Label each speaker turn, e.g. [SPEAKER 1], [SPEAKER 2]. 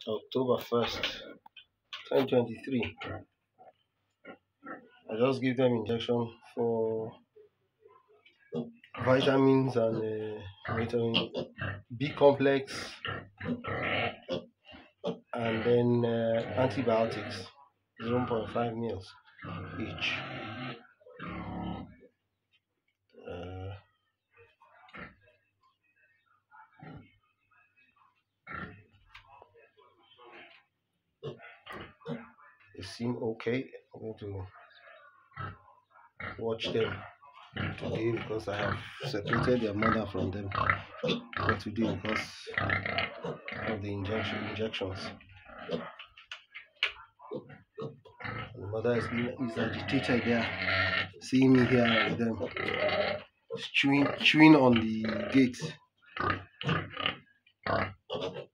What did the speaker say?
[SPEAKER 1] October 1st, 2023. I just give them injection for vitamins and vitamin B complex, and then antibiotics, 0.5 mils each. Uh, they seem okay. I'm going to watch them today because I have separated their mother from them for today because of the injections. The mother is agitated there, seeing me here with them, chewing on the gate.